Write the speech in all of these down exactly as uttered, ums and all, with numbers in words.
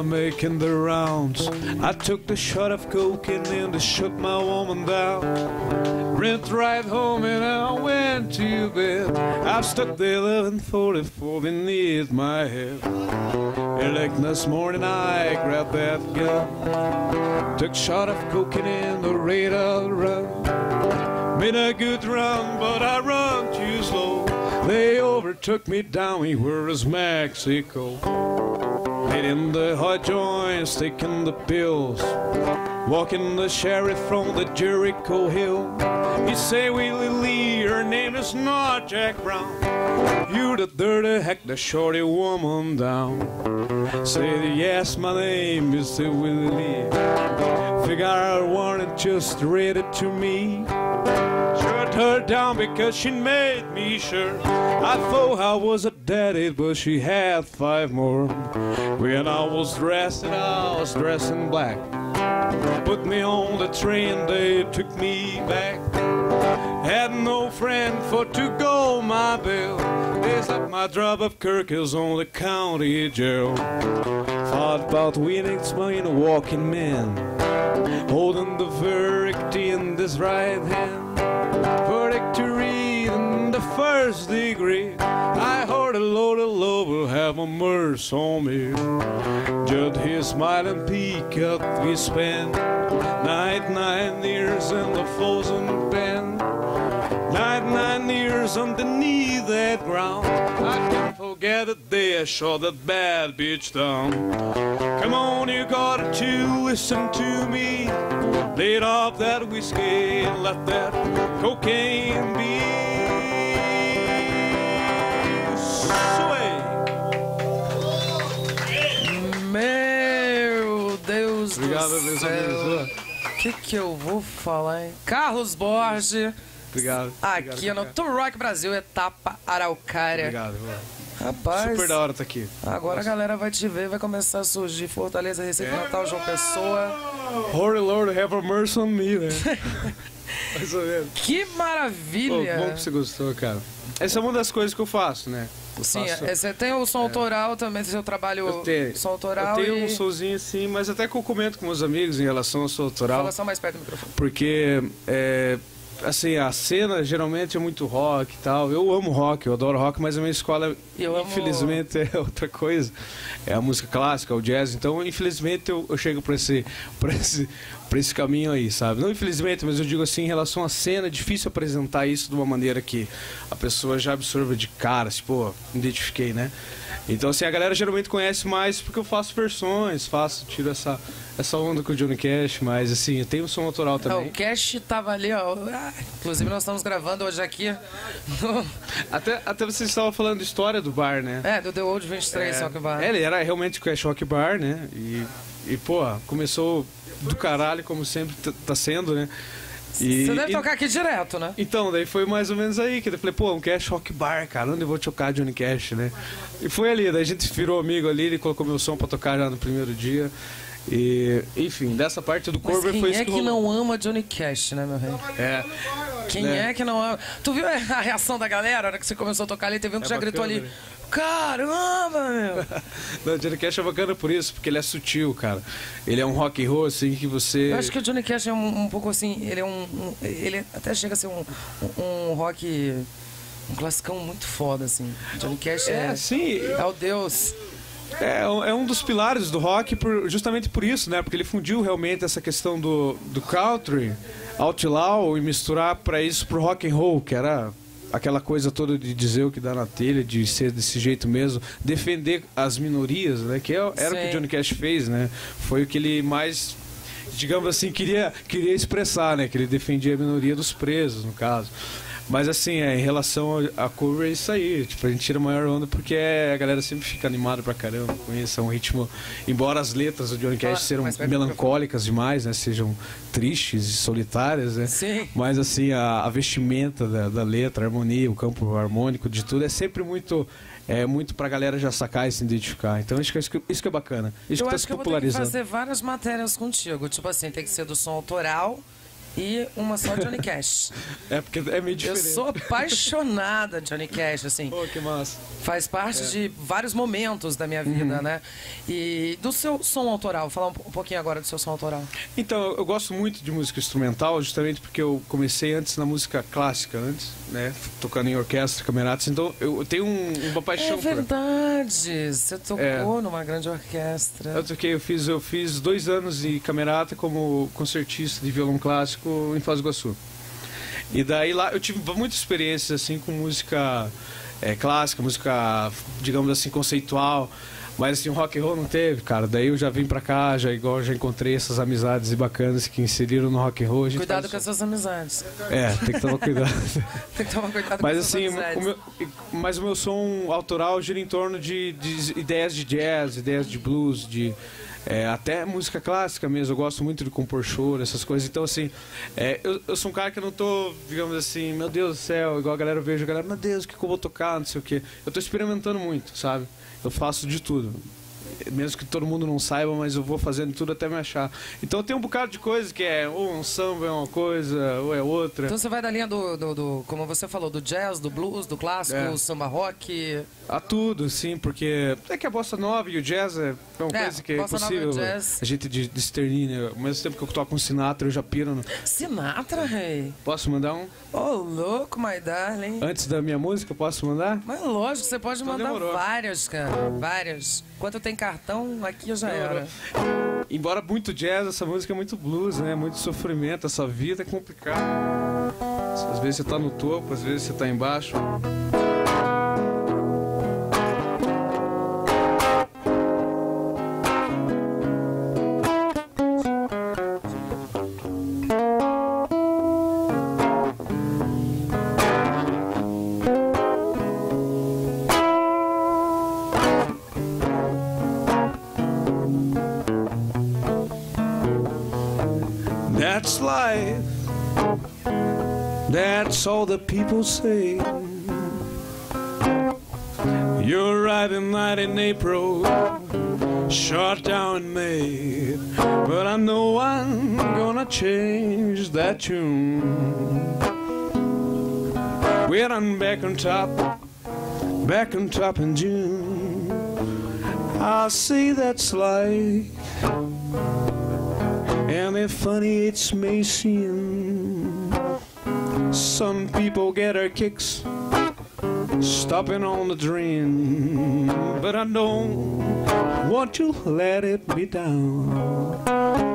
I'm making the rounds. I took the shot of coke and then shook my woman down. Went right home and I went to bed. I stuck the eleven forty-four beneath my head. And like this morning I grabbed that gun, took a shot of coke and the radar run. Made a good run, but I run too slow. They overtook me down where is Mexico. Hitting the hot joints, taking the pills, walking the sheriff from the Jericho Hill. He say, Willie Lee, her name is not Jack Brown. You the dirty heck, the shorty woman down. Say, yes, my name is Willie Lee. Figure I wanted just read it to me. Shut her down because she made me sure. I thought I was a daddy, but she had five more. When I was dressed, and I was dressed in black. Put me on the train, they took me back. Had no friend for to go my bill. They said my drop of Kirk is on the county jail. Thought about winning money in a walking man, holding the verdict in this right hand. Verdict to read in the first degree. I heard a load of love will have a mercy on me. Just his smiling peak up we spent. Night nine years in the frozen pen. Night nine years underneath that ground. I can't forget the day I shot that bad bitch down. Come on, you got to listen to me. Laid off that whiskey and let that cocaine be. Sway. Meu Deus Obrigado, do meus céu. amigos. O que que eu vou falar, hein? Carlos Borges. Obrigado. Aqui Obrigado, no Tour Rock Brasil, etapa Araucária. Obrigado, Rô. Rapaz, Super da hora tá aqui. agora a galera vai te ver, vai começar a surgir Fortaleza, Recife, Natal, João Pessoa. Holy Lord, have a mercy on me, né? Mais ou menos. Que Pô, maravilha! bom que você gostou, cara. Essa é uma das coisas que eu faço, né? Eu Sim, faço... é, você tem o som autoral também, seu trabalho Eu tenho, som autoral. eu tenho e... um somzinho assim, mas até que eu comento com meus amigos em relação ao som autoral. Fala só mais perto do microfone. Porque, é, assim, a cena geralmente é muito rock e tal. Eu amo rock, eu adoro rock, mas a minha escola, Eu infelizmente, amo... é outra coisa. É a música clássica, o jazz. Então, infelizmente, eu, eu chego pra esse, pra, esse, pra esse caminho aí, sabe? Não infelizmente, mas eu digo assim, em relação à cena, é difícil apresentar isso de uma maneira que a pessoa já absorva de cara, tipo, me identifiquei, né? Então, assim, a galera geralmente conhece mais porque eu faço versões, faço, tiro essa, essa onda com o Johnny Cash, mas, assim, eu tenho um som autoral também. É, o Cash tava ali, ó. Ah, inclusive, nós estamos gravando hoje aqui. No... Até, até vocês estavam falando de história do bar, né? É, do The Old vinte e três, É, só que vai. é, ele era realmente o Cash Rock Bar, né? E, e pô, começou do caralho, como sempre tá sendo, né? E, Você deve e, tocar aqui direto, né? Então, daí foi mais ou menos aí que eu falei, pô, um Cash Rock Bar, cara, onde eu vou tocar Johnny Cash, né? E foi ali, daí a gente virou amigo ali, ele colocou meu som pra tocar já no primeiro dia. E, enfim, dessa parte do Mas cover quem foi é isso que, que não ama Johnny Cash, né, meu rei? É. Quem né? é que não ama? Tu viu a reação da galera na hora que você começou a tocar ali? Teve um que É já bacana, gritou ali. né? Caramba, meu! Não, o Johnny Cash é bacana por isso, porque ele é sutil, cara. Ele é um rock and roll, assim, que você... Eu acho que o Johnny Cash é um, um pouco assim, ele é um, um... Ele até chega a ser um, um, um rock... Um classicão muito foda, assim. Johnny Cash é... É, sim. É o Deus. É, é um dos pilares do rock por, justamente por isso, né? Porque ele fundiu realmente essa questão do, do country, outlaw, e misturar para isso pro rock and roll, que era aquela coisa toda de dizer o que dá na telha, de ser desse jeito mesmo, defender as minorias, né? Que é, era o que o Johnny Cash fez, né? Foi o que ele mais, digamos assim, queria, queria expressar, né? Que ele defendia a minoria dos presos, no caso. Mas assim, é, em relação a cover é isso aí, tipo, a gente tira a maior onda porque a galera sempre fica animada pra caramba com isso, é um ritmo, embora as letras do Johnny Cash sejam melancólicas demais, né, sejam tristes e solitárias, né, Sim. mas assim, a, a vestimenta da, da letra, a harmonia, o campo harmônico de tudo é sempre muito, é muito pra galera já sacar e se identificar, então acho que isso que, isso que é bacana, isso eu que tá acho se que eu vou ter que popularizando. fazer várias matérias contigo, tipo assim, tem que ser do som autoral e uma só Johnny Cash. É, porque é meio diferente. Eu sou apaixonada de Johnny Cash, assim. Pô, que massa. Faz parte É. de vários momentos da minha vida, Uhum. né? E do seu som autoral, vou falar um, um pouquinho agora do seu som autoral. Então, eu gosto muito de música instrumental, justamente porque eu comecei antes na música clássica, antes, né? Tocando em orquestra, cameradas. Então, eu tenho um, uma paixão É verdade, você tocou É. numa grande orquestra. por... Eu toquei, eu fiz, eu fiz dois anos de camerata como concertista de violão clássico em Foz do Iguaçu. E daí lá eu tive muitas experiências assim com música é, clássica, música, digamos assim, conceitual. Mas assim, o rock and roll não teve, cara. Daí eu já vim pra cá, já igual já encontrei essas amizades bacanas que inseriram no rock and roll. A gente Cuidado faz- com as suas amizades. É, tem que tomar cuidado. Tem que tomar cuidado Mas com as assim, suas amizades. o meu, mas o meu som autoral gira em torno de, de ideias de jazz, ideias de blues, de é, até música clássica mesmo. Eu gosto muito de compor choro, essas coisas. Então assim, é, eu, eu sou um cara que eu não tô, digamos assim, meu Deus do céu, igual a galera eu vejo, a galera, meu Deus, o que, que eu vou tocar, não sei o quê. Eu tô experimentando muito, sabe? Eu faço de tudo. Mesmo que todo mundo não saiba, mas eu vou fazendo tudo até me achar. Então tem um bocado de coisa que é ou um samba é uma coisa, ou é outra. Então você vai da linha do, do, do- como você falou, do jazz, do blues, do clássico, É. samba rock. A tudo, sim, porque é que a bossa nova e o jazz é uma É, coisa que é bossa nova e o impossível jazz. a gente de- discernir, né? Ao mesmo tempo que eu toco com Sinatra, eu já piro. No... Sinatra, rei. Posso mandar um? Ô, louco, my darling. Antes da minha música, posso mandar? Mas lógico, você pode Então mandar demorou. várias, cara. Várias. Enquanto tem cartão, aqui já era. Embora muito jazz, essa música é muito blues, né? Muito sofrimento, essa vida é complicada. Às vezes você tá no topo, às vezes você tá embaixo. That's life. That's all the people say. You're riding night in April, shot down in May. But I know I'm gonna change that tune. When I'm back on top, back on top in June, I'll say that's life. And if funny it may seem, some people get their kicks stopping on the drain, but I don't want to let it be down,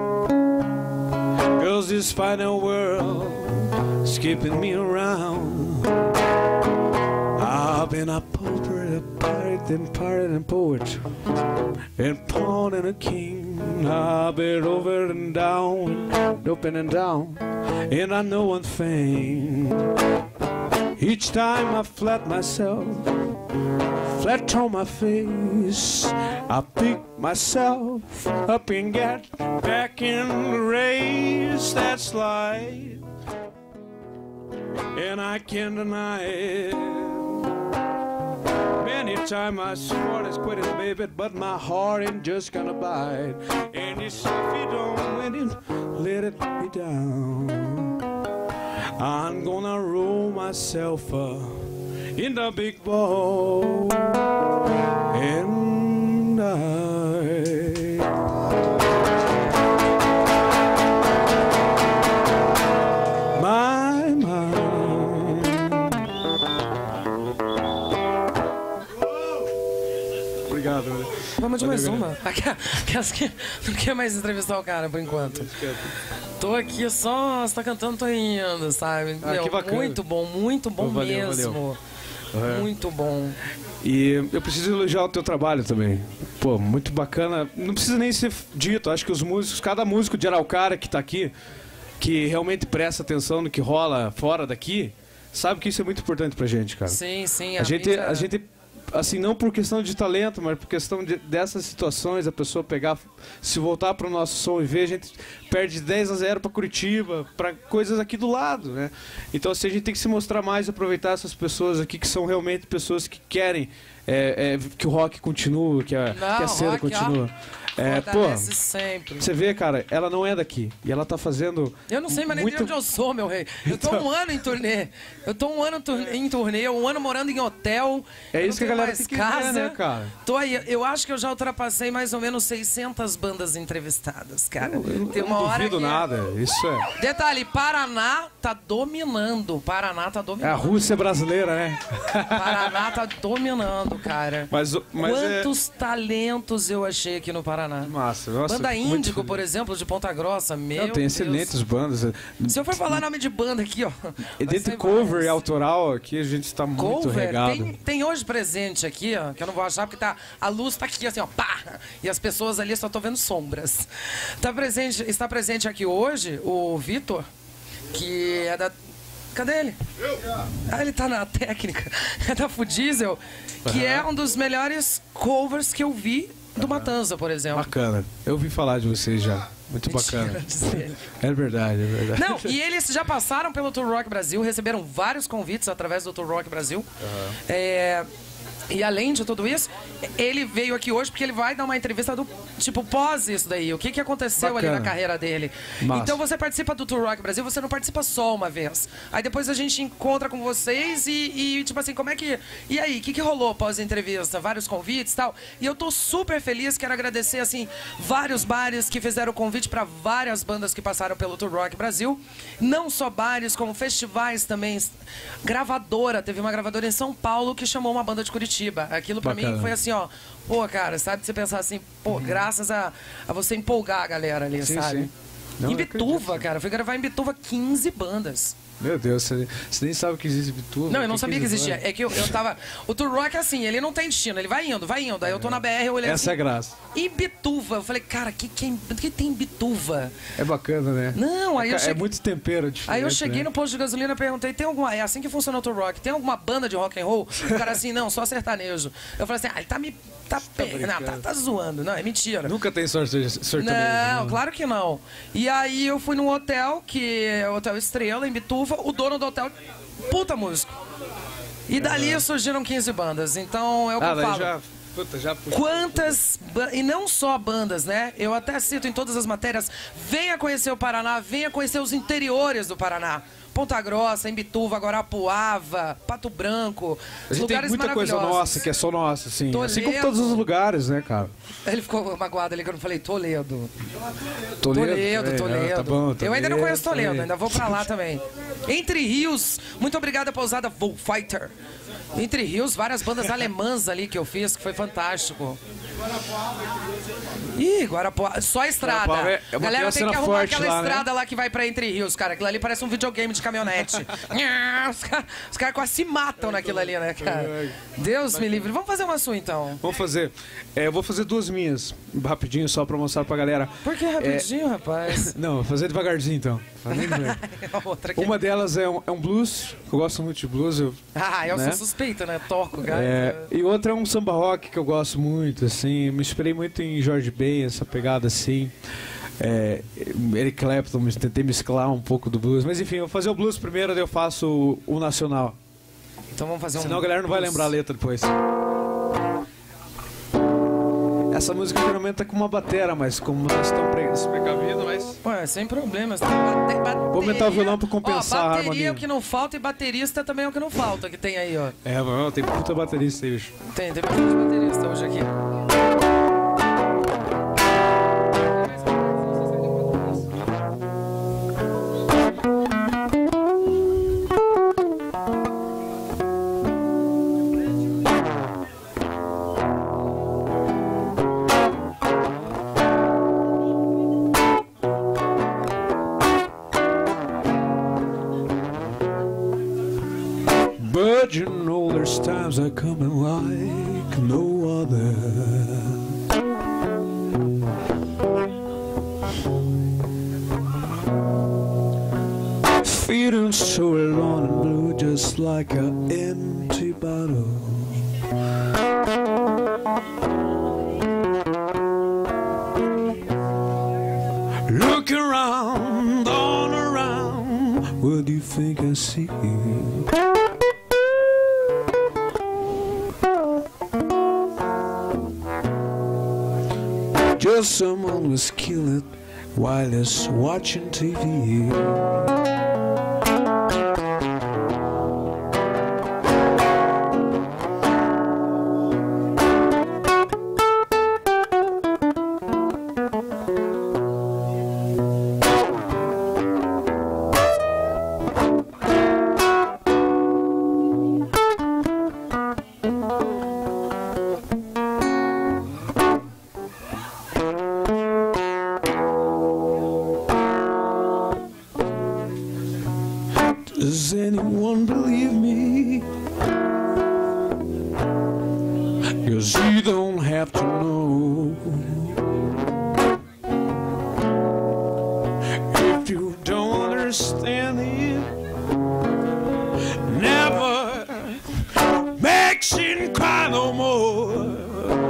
'cause this final world is keeping me around. I've been a pauper, a pirate, and pirate and poet, and pawn and a king. I've been over and down, up and down, and I know one thing. Each time I flat myself, flat on my face, I pick myself up and get back in the race. That's life, and I can't deny it. Many times I swore I quit it, baby, but my heart ain't just gonna bite. And you say if you don't let it, let it be down, I'm gonna roll myself up in the big ball, and I my mind. Obrigado, velho. Vamos de Valeu, mais galera. uma. Aquelas que não quer mais entrevistar o cara por enquanto. Tô aqui só, você tá cantando, tô indo, sabe? Ah, Meu, que bacana. muito bom, muito bom Oh, valeu, mesmo. valeu. É. Muito bom. E eu preciso elogiar o teu trabalho também. Pô, muito bacana. Não precisa nem ser dito. Acho que os músicos, cada músico de Araucária que tá aqui, que realmente presta atenção no que rola fora daqui, sabe que isso é muito importante pra gente, cara. Sim, sim. A gente, mídia- a gente, assim, não por questão de talento, mas por questão de, dessas situações, a pessoa pegar, se voltar pro nosso som e ver, a gente perde dez a zero pra Curitiba, pra coisas aqui do lado, né? Então, assim, a gente tem que se mostrar mais e aproveitar essas pessoas aqui que são realmente pessoas que querem é, é, que o rock continua, que a, Não, que a cena rock, continua. É, pô, fortalece sempre. você vê, cara, ela não é daqui. E ela tá fazendo. Eu não sei mais nem muito... de onde eu sou, meu rei. Eu tô Então... um ano em turnê. Eu tô um ano em turnê, um ano morando em hotel. É isso que a galera mais tem que casa. ver, né, cara? Tô aí. Eu acho que eu já ultrapassei mais ou menos seiscentas bandas entrevistadas, cara. Eu, eu, Tem eu uma não hora duvido que... nada. Isso é. Detalhe, Paraná tá dominando. Paraná tá dominando. É a Rússia brasileira, né? Paraná tá dominando, cara. Mas, mas Quantos é... talentos eu achei aqui no Paraná. Massa, nossa. Banda Índico, muito... por exemplo, de Ponta Grossa. Meu Não, tem Deus. excelentes bandas. Se eu for falar nome de banda aqui, ó. E dentro cover e autoral, aqui a gente tá muito Cover, regado. tem, tem hoje presente aqui, ó, que eu não vou achar porque tá, a luz tá aqui assim, ó, pá! E as pessoas ali só tô vendo sombras. Tá presente, está presente aqui hoje o Vitor, que é da... Cadê ele? Ah, ele tá na técnica. É da Fudiesel, que é um dos melhores covers que eu vi do Matanza, por exemplo. Bacana. Eu ouvi falar de vocês já. Muito Mentira, bacana. dizer. É verdade, é verdade. Não, e eles já passaram pelo Tour Rock Brasil, receberam vários convites através do Tour Rock Brasil. Uhum. É, e além de tudo isso, ele veio aqui hoje porque ele vai dar uma entrevista do tipo pós isso daí. O que, que aconteceu Bacana. ali na carreira dele. Massa. Então você participa do Tour Rock Brasil, você não participa só uma vez. Aí depois a gente encontra com vocês e, e tipo assim, como é que... E aí, o que, que rolou pós a entrevista? Vários convites e tal. E eu tô super feliz, quero agradecer, assim, vários bares que fizeram convite para várias bandas que passaram pelo Tour Rock Brasil. Não só bares, como festivais também. Gravadora, teve uma gravadora em São Paulo que chamou uma banda de Curitiba. Aquilo pra Bacana. mim foi assim, ó, pô, cara, sabe? Você pensar assim, pô, uhum. graças a, a você empolgar a galera ali, sim, sabe? Sim. Não, em Bituva, cara, fui gravar em Bituva quinze bandas. Meu Deus, você, você nem sabe que existe Bituva. Não, eu não que sabia que, que existia. É que eu, eu tava... O Tour Rock é assim, ele não tem destino, ele vai indo, vai indo. Aí eu tô na B R, eu olhei Essa assim... é a graça. E Bituva? Eu falei, cara, o que, que, que tem em Bituva? É bacana, né? Não, aí é, eu cheguei... É muito tempero diferente, Aí eu cheguei né? no posto de gasolina e perguntei, tem alguma... É assim que funciona o Tour Rock. Tem alguma banda de rock and roll? O cara assim, não, só sertanejo. Eu falei assim, ah, ele tá me... Tá, tá, não, tá, tá zoando. Não, é mentira. Nunca tem sorte sertanejo. Não, não, claro que não. E aí eu fui num hotel, que é o Hotel Estrela, em Bituva. O dono do hotel, puta músico. E dali uhum. surgiram quinze bandas. Então é o que ah, eu falo. Já, puta, já puxa, Quantas... Ba... E não só bandas, né? Eu até cito em todas as matérias. Venha conhecer o Paraná, venha conhecer os interiores do Paraná. Ponta Grossa, Imbituva, Guarapuava, Pato Branco. A gente lugares tem muita coisa nossa, que é só nossa, assim. Toledo. Assim como todos os lugares, né, cara? Ele ficou magoado ali que eu não falei Toledo. Toledo, Toledo. É, Toledo. Tá bom, eu ainda não conheço Toledo, também. ainda vou pra lá também. Entre Rios, muito obrigada, pousada Bullfighter. Entre Rios, várias bandas alemãs ali que eu fiz, que foi fantástico. Ih, Guarapuava, só a estrada. É, é Galera, tem que arrumar aquela lá, estrada né? lá que vai pra Entre Rios, cara. Aquilo ali parece um videogame de caminhonete. Os caras cara quase se matam naquilo ali, né, cara? Deus me livre. Vamos fazer uma sua, então. Vamos fazer. É, eu vou fazer duas minhas, rapidinho, só pra mostrar pra galera. Por que rapidinho, é... rapaz? Não, vou fazer devagarzinho, então. Uma delas é um, é um blues, eu gosto muito de blues. Eu, ah, eu né? sou suspeita, né? Toco, cara. É, e outra é um samba rock que eu gosto muito, assim. Me inspirei muito em Jorge Ben, essa pegada assim. É, Eric Clapton, tentei mesclar um pouco do blues. Mas enfim, eu vou fazer o blues primeiro, daí eu faço o, o nacional. Então vamos fazer um. Senão a galera não vai lembrar a letra depois. Essa música geralmente tá com uma batera, mas como nós estamos precavidos, mas... Ué, sem problemas. Bate, bateria... Vou aumentar o violão pra compensar. Ó, bateria a harmonia é o que não falta e baterista também é o que não falta, que tem aí, ó. É, mano, tem puta baterista aí, bicho. Tem, tem bastante baterista hoje aqui. But you know there's times that come in like no other. Feeling so alone and blue, just like an empty bottle. Look around, all around, what do you think I see? Well, someone was killed while he's watching T V. Does anyone believe me? 'Cause you don't have to know. If you don't understand it, never makes you cry no more.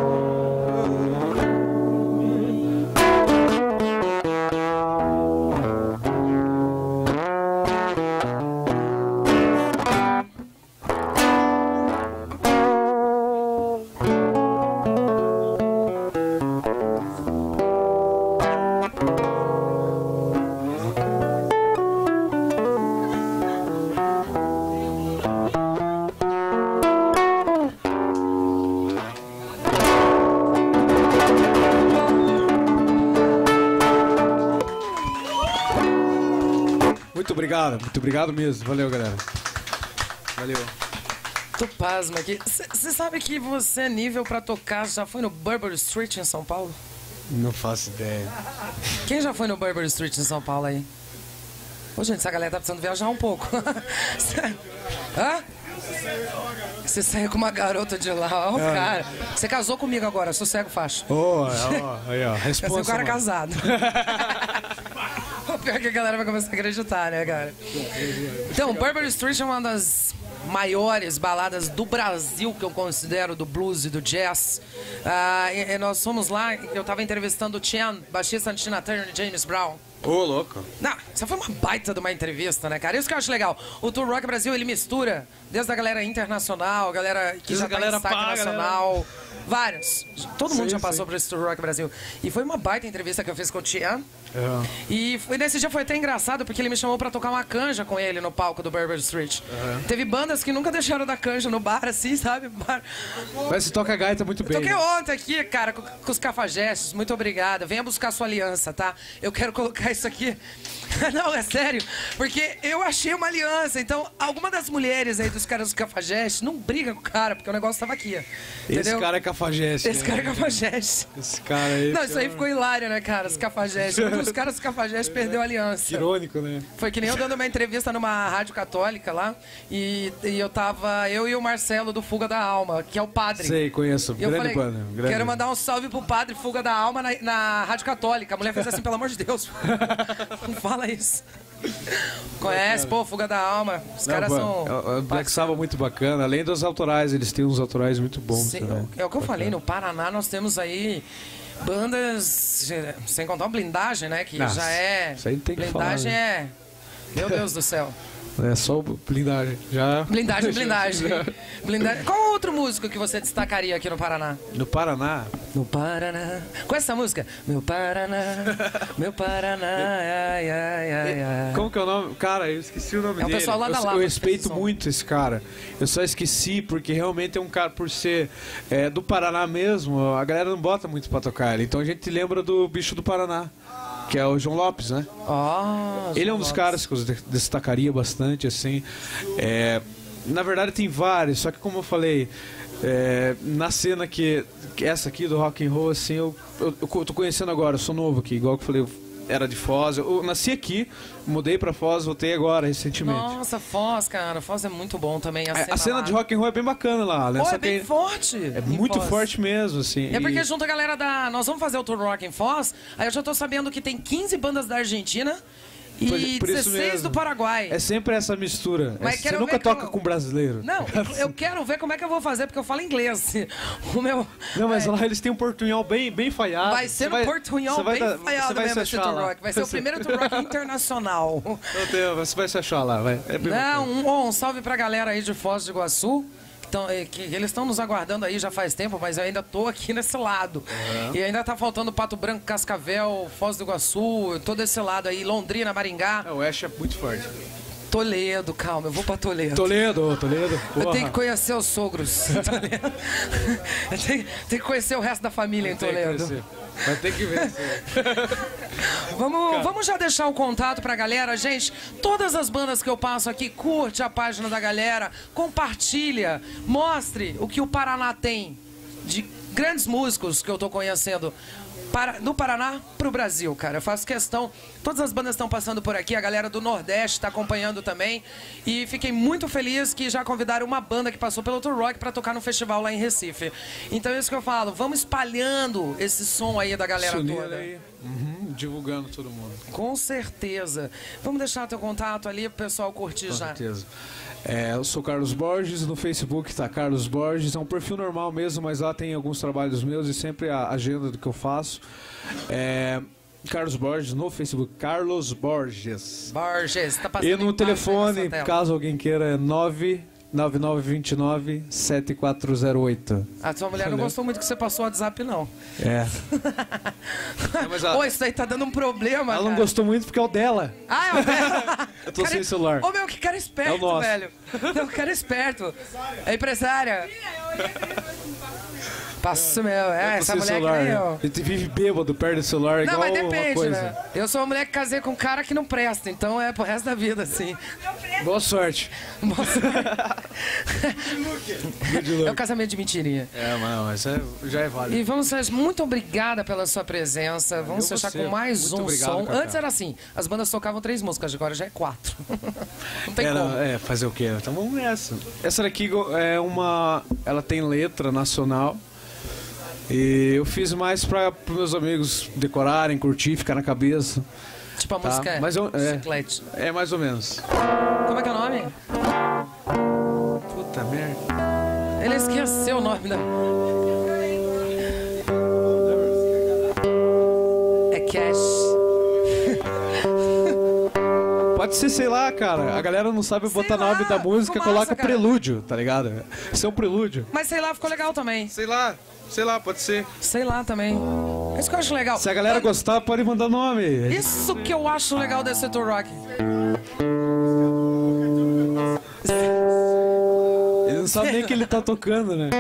Muito obrigado, muito obrigado mesmo. Valeu, galera. Valeu. Tô pasma aqui. Você sabe que você é nível pra tocar, já foi no Burberry Street em São Paulo? Não faço ideia. Quem já foi no Burberry Street em São Paulo aí? Ô, gente, essa galera tá precisando viajar um pouco. Hã? Você saiu com uma garota de lá, ó, é. Cara. Você casou comigo agora, sossego faixa. Ô, ó, aí, ó, responsa. Você é um cara casado. O pior é que a galera vai começar a acreditar, né, cara? Então, Burberry Street é uma das maiores baladas do Brasil, que eu considero, do blues e do jazz. Ah, e, e nós fomos lá, eu tava entrevistando o Chen, baixista de Tina Turner e James Brown. Ô, oh, louco. Não, isso foi uma baita de uma entrevista, né, cara? Isso que eu acho legal. O Tour Rock Brasil, ele mistura desde a galera internacional, a galera que desde já tá em destaque nacional, galera. Vários. Todo sim, mundo já passou sim. por esse Tour Rock Brasil. E foi uma baita entrevista que eu fiz com o Chen. Uhum. E foi, nesse dia foi até engraçado, porque ele me chamou pra tocar uma canja com ele no palco do Burberry Street. Uhum. Teve bandas que nunca deixaram da canja no bar, assim, sabe? Bar. Mas você toca gaita muito bem. Eu toquei ontem aqui, cara, com, com os cafajestes. Muito obrigada. Venha buscar sua aliança, tá? Eu quero colocar isso aqui. Não, é sério. Porque eu achei uma aliança. Então, alguma das mulheres aí dos caras dos cafajestes não briga com o cara, porque o negócio tava aqui. Entendeu? Esse cara é cafajeste. Esse né? cara é cafajeste. Esse cara aí. Não, isso aí ficou hilário, né, cara? Os cafajestes. Um dos caras dos cafajestes perdeu a aliança. Que irônico, né? Foi que nem eu dando uma entrevista numa rádio católica lá. E, e eu tava, eu e o Marcelo do Fuga da Alma, que é o padre. Sei, conheço. E eu grande falei, banda. Grande. Quero mandar um salve pro padre Fuga da Alma na, na rádio católica. A mulher fez assim, pelo amor de Deus. Não fala isso. Conhece, pô, Fuga da Alma. Os Não, caras pô, são. O Black Sabbath é muito bacana. Além dos autorais, eles têm uns autorais muito bons. Sim, também. É o que eu bacana. falei, no Paraná nós temos aí bandas, sem contar o Blindagem, né? Que Nossa, já é. Isso aí tem que Blindagem falar, né? é. Meu Deus do céu. É só blindagem. Já... Blindagem, blindagem. blindagem. Qual outro músico que você destacaria aqui no Paraná? No Paraná? No Paraná. Qual é essa música? Meu Paraná, meu Paraná, ai, ai, ai, ai. Como que é o nome? Cara, eu esqueci o nome é dele. É o pessoal lá da eu, Lapa. Eu respeito muito esse cara. Eu só esqueci porque realmente é um cara, por ser é, do Paraná mesmo, a galera não bota muito pra tocar ele. Então a gente lembra do Bicho do Paraná. Que é o João Lopes, né? Ah, ele é um dos caras que eu destacaria bastante, assim. É, na verdade tem vários, só que como eu falei, é, na cena que, que essa aqui do rock and roll, assim, eu, eu, eu tô conhecendo agora, eu sou novo aqui, igual que eu falei, eu era de Foz, eu nasci aqui, mudei pra Foz, voltei agora, recentemente. Nossa, Foz, cara, Foz é muito bom também. A, a, cena, a cena de rock and roll é bem bacana lá, né? Oh, Só é bem que forte. É muito Foz. forte mesmo, assim. É porque e... junto a galera da... Nós vamos fazer o Tour Rock em Foz, aí eu já tô sabendo que tem quinze bandas da Argentina e por, por dezesseis do Paraguai. É sempre essa mistura. Mas é, você nunca toca como... com brasileiro. Não, eu quero ver como é que eu vou fazer, porque eu falo inglês. O meu... Não, mas é... lá eles têm um portunhol bem, bem falhado. Vai ser um portunhol bem dar, falhado vai mesmo esse Tour Rock. Vai ser o primeiro Tour Rock internacional. Não tem, você vai se achar lá, vai. É Não, um, um salve pra galera aí de Foz do Iguaçu. tão, que eles estão nos aguardando aí já faz tempo, mas eu ainda tô aqui nesse lado. Uhum. E ainda tá faltando Pato Branco, Cascavel, Foz do Iguaçu, todo esse lado aí, Londrina, Maringá. É, o Oeste é muito forte. Toledo, calma, eu vou pra Toledo. Toledo, Toledo. Porra. Eu tenho que conhecer os sogros em Toledo. Eu tenho, tenho que conhecer o resto da família em Toledo. Vai ter que ver. vamos, vamos já deixar o contato pra galera, gente. Todas as bandas que eu passo aqui, curte a página da galera, compartilha, mostre o que o Paraná tem de grandes músicos que eu tô conhecendo. Para, do Paraná pro Brasil, cara. Eu faço questão. Todas as bandas estão passando por aqui. A galera do Nordeste está acompanhando também. E fiquei muito feliz que já convidaram uma banda que passou pelo Tour Rock para tocar no festival lá em Recife. Então é isso que eu falo. Vamos espalhando esse som aí da galera Sunir toda. Aí. Uhum, divulgando todo mundo. Com certeza. Vamos deixar teu contato ali pro pessoal curtir. Com já. Com certeza. É, eu sou Carlos Borges, no Facebook tá Carlos Borges, é um perfil normal mesmo, mas lá tem alguns trabalhos meus e sempre a agenda do que eu faço. É, Carlos Borges no Facebook, Carlos Borges. Borges, tá passando. E no telefone, caso alguém queira, é nove nove nove dois nove sete quatro zero oito. A sua mulher não gostou muito que você passou o WhatsApp, não. É. é mas a... Pô, isso aí tá dando um problema, Ela cara. não gostou muito porque é o dela. Ah, é o dela? Eu tô cara... sem celular. Ô, meu, que cara esperto, é o nosso. velho. Não, que cara esperto. É empresária. Passa, meu. É, essa mulher celular, que nem eu. Ele vive bêbado, perde o celular, não, igual mas depende, uma coisa. Né? Eu sou uma mulher que casei com um cara que não presta, então é pro resto da vida, assim. Boa sorte. Boa sorte. É o casamento de mentirinha. É, mas é, já é válido. E vamos ser muito obrigada pela sua presença. Vamos fechar com mais muito um obrigado, som. Cacá. Antes era assim, as bandas tocavam três músicas, agora já é quatro. Não tem é, como. Não, é, fazer o quê? Então vamos nessa. Essa daqui é uma... Ela tem letra nacional. E eu fiz mais para os meus amigos decorarem, curtir, ficar na cabeça. Tipo a tá? música é, Mas eu, é, é mais ou menos. Como é que é o nome? Puta merda. Ele esqueceu o nome da... É Cash. Pode ser, sei lá, cara. A galera não sabe botar nome da música, coloca massa, prelúdio, tá ligado? Isso é um prelúdio. Mas sei lá, ficou legal também. Sei lá. Sei lá, pode ser. Sei lá também. Isso que eu acho legal. Se a galera gostar, pode mandar nome. Isso que eu acho legal desse Tour Rock. Ele não sabe nem que ele tá tocando, né?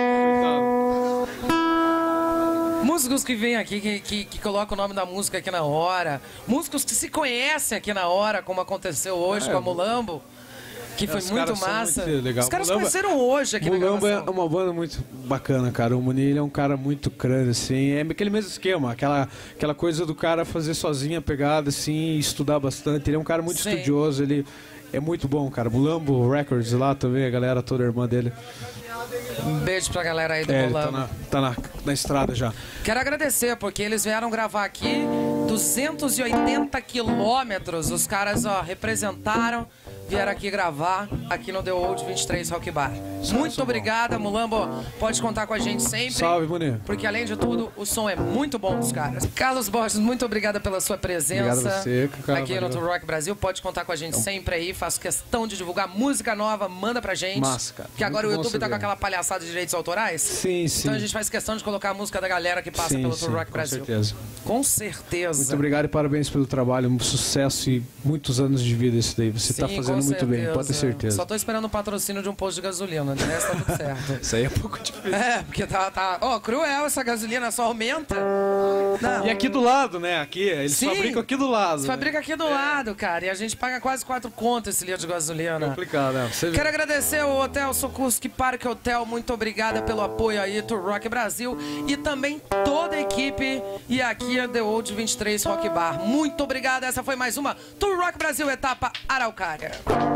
Músicos que vêm aqui, que, que, que colocam o nome da música aqui na hora. Músicos que se conhecem aqui na hora, como aconteceu hoje é, com a Mulambo. Que foi Os muito massa. Muito legal. Os caras Mulamba, conheceram hoje aqui na Mulambo é uma banda muito bacana, cara. O Muni, ele é um cara muito crânio, assim. É aquele mesmo esquema, aquela, aquela coisa do cara fazer sozinho a pegada, assim, estudar bastante. Ele é um cara muito Sim. estudioso, ele é muito bom, cara. Mulambo Records lá também, a galera toda irmã dele. Um beijo pra galera aí do é, Mulambo. Tá, na, tá na, na estrada já. Quero agradecer, porque eles vieram gravar aqui duzentos e oitenta quilômetros. Os caras, ó, representaram. Vieram aqui gravar, aqui no The Old vinte e três Rock Bar. Muito obrigada, Mulambo. Pode contar com a gente sempre. Salve, Muni. Porque, além de tudo, o som é muito bom dos caras. Carlos Borges, muito obrigada pela sua presença. Obrigado a você, cara, aqui no Tour Rock Brasil. Pode contar com a gente então, sempre aí. Faço questão de divulgar música nova. Manda pra gente. Massa, cara. Que agora muito o YouTube tá com aquela palhaçada de direitos autorais. Sim, sim. Então a gente faz questão de colocar a música da galera que passa sim, pelo sim, Tour Rock Brasil. Com certeza. Com certeza. Muito obrigado e parabéns pelo trabalho. Um sucesso e muitos anos de vida isso daí. Você sim, tá fazendo muito bem, pode ter certeza. Só tô esperando o patrocínio de um posto de gasolina, de resto tá tudo certo. Isso aí é pouco difícil. É, porque tá, tá... Ó, oh, cruel, essa gasolina só aumenta. Não. E aqui do lado, né? Aqui, eles Sim, fabricam aqui do lado. Eles né? fabricam aqui do é. lado, cara. E a gente paga quase quatro contos esse litro de gasolina. É complicado, né? Você Quero agradecer ao Hotel Sokurski Park Hotel. Muito obrigada pelo apoio aí, Tour Rock Brasil. E também toda a equipe. E aqui é The Old vinte e três Rock Bar. Muito obrigada. Essa foi mais uma Tour Rock Brasil, etapa Araucária.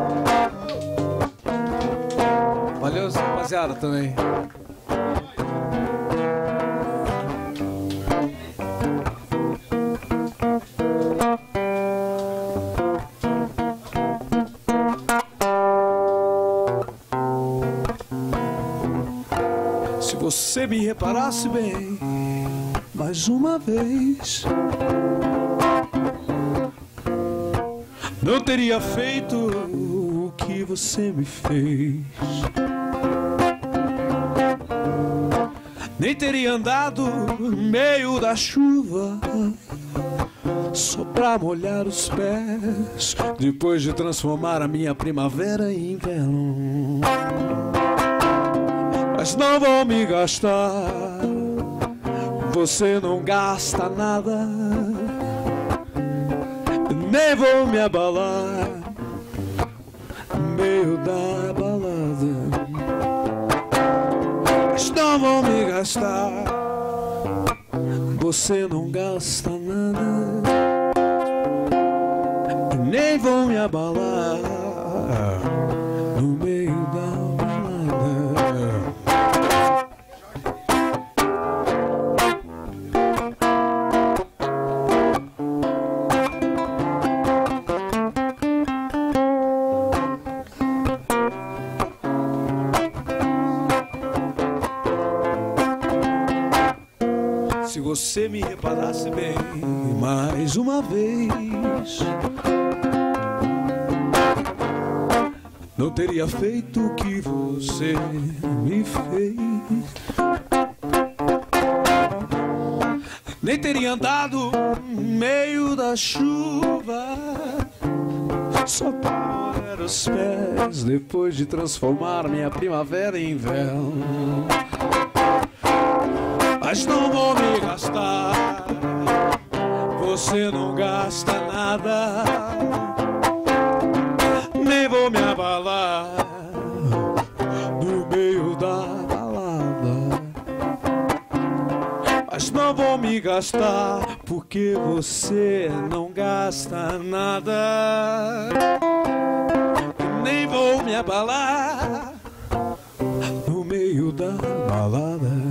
Valeu, rapaziada, também. Se você me reparasse bem, mais uma vez, não teria feito o que você me fez. nem teria andado no meio da chuva só pra molhar os pés, depois de transformar a minha primavera em inverno. Mas não vou me gastar, você não gasta nada, nem vou me abalar no meio da balada. Mas não vou me gastar, você não gasta nada, nem vou me abalar no meio da balada. Se você me reparasse bem mais uma vez, não teria feito o que você me fez, nem teria andado no meio da chuva só para molhar os pés, depois de transformar minha primavera em inverno. Mas não vou me gastar, você não gasta nada, nem vou me abalar no meio da balada. Mas não vou me gastar, porque você não gasta nada, nem vou me abalar no meio da balada.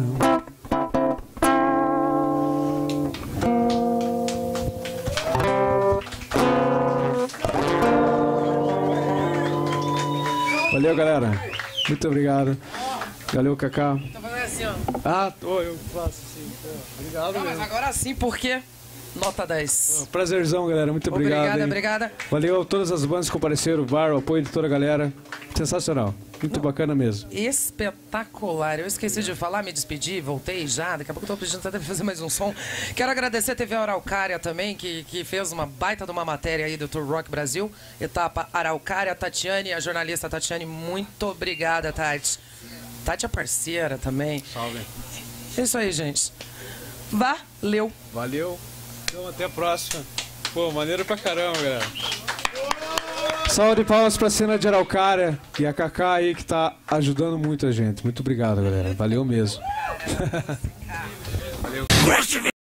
Valeu, galera. Muito obrigado. Valeu, Kaká. Tô fazendo assim, ó. Ah, tô, eu faço assim. Obrigado, Não, mas mesmo. agora sim, porque nota dez. Prazerzão, galera. Muito obrigado. Obrigada, hein? obrigada. Valeu a todas as bandas que compareceram, o bar, o apoio de toda a galera. Sensacional. Muito bacana mesmo. Espetacular. Eu esqueci de falar, me despedi, voltei já. Daqui a pouco eu tô pedindo até pra fazer mais um som. Quero agradecer a T V Araucária também, que, que fez uma baita de uma matéria aí do Tour Rock Brasil. Etapa Araucária, Tatiane, a jornalista Tatiane, muito obrigada, Tati. Tati é parceira também. Salve. É isso aí, gente. Valeu. Valeu. Então, até a próxima. Pô, maneiro pra caramba, galera. Salve de palmas pra cena de Araucária e a Kaká aí que tá ajudando muito a gente. Muito obrigado, galera. Valeu mesmo. Valeu.